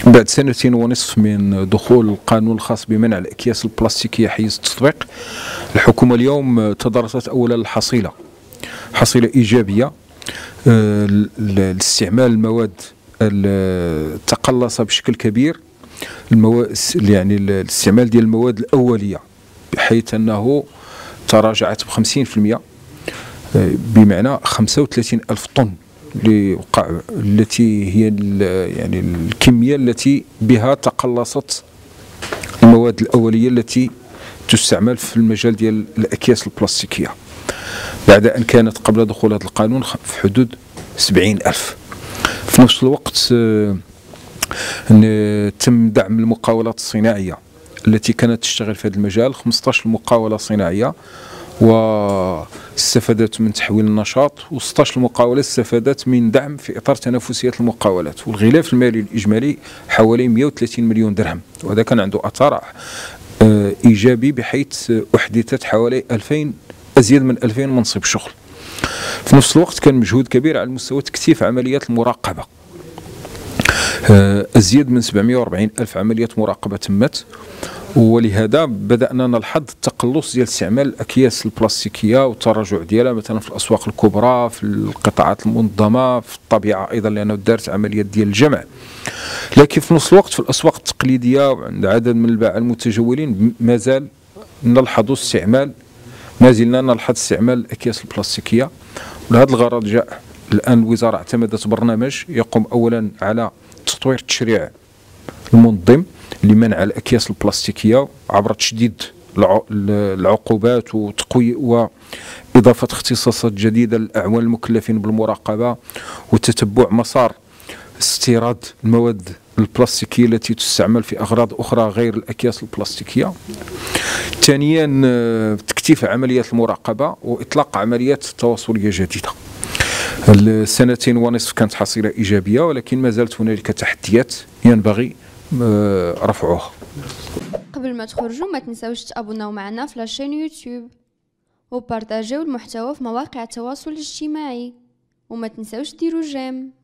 بعد سنتين ونصف من دخول القانون الخاص بمنع الأكياس البلاستيكية حيز التطبيق، الحكومة اليوم تدارست أولا الحصيلة، حصيلة إيجابية لاستعمال المواد التقلص بشكل كبير، يعني الاستعمال ديال المواد الأولية، بحيث أنه تراجعت ب50%، بمعنى 35 ألف طن اللي وقع، التي هي يعني الكمية التي بها تقلصت المواد الأولية التي تستعمل في المجال ديال الأكياس البلاستيكية، بعد أن كانت قبل دخول هذا القانون في حدود 70 ألف. في نفس الوقت تم دعم المقاولات الصناعية التي كانت تشتغل في هذا المجال، 15 مقاولة صناعية واستفادت من تحويل النشاط، و16 مقاولة استفادت من دعم في إطار تنافسية المقاولات، والغلاف المالي الإجمالي حوالي 130 مليون درهم، وهذا كان عنده أثر إيجابي بحيث أحدثت حوالي أزيد من 2000 منصب شغل. في نفس الوقت كان مجهود كبير على مستوى تكثيف عمليات المراقبة، أزيد من 740 ألف عملية مراقبة تمت، ولهذا بدأنا نلحظ التقلص ديال استعمال الأكياس البلاستيكية والتراجع ديالها مثلا في الأسواق الكبرى، في القطاعات المنظمة، في الطبيعة أيضا لأنه دارت عمليات ديال الجمع. لكن في نفس الوقت في الأسواق التقليدية وعند عدد من الباعة المتجولين ما زلنا نلحظ استعمال الأكياس البلاستيكية. ولهذا الغرض جاء الآن الوزارة اعتمدت برنامج يقوم أولا على تطوير التشريع المنظم لمنع الأكياس البلاستيكية عبر تشديد العقوبات وإضافة اختصاصات جديدة للأعوان المكلفين بالمراقبة وتتبع مسار استيراد المواد البلاستيكية التي تستعمل في أغراض أخرى غير الأكياس البلاستيكية. ثانيا تكثيف عمليات المراقبة وإطلاق عمليات تواصلية جديدة. السنتين ونصف كانت حصيلة إيجابية، ولكن ما زالت هنالك تحديات ينبغي رفعها. قبل ما تخرجوا ما تنساوش تابوناو معنا في لاشين يوتيوب وبارطاجيو المحتوى في مواقع التواصل الاجتماعي، وما تنساوش ديروا جيم.